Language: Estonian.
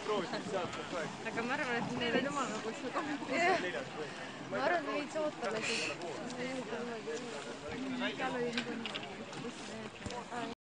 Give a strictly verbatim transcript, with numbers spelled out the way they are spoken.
aga ma arvan, et neil on jumal nagu üks kommenteerida. Ma arvan, et veits ootame siis.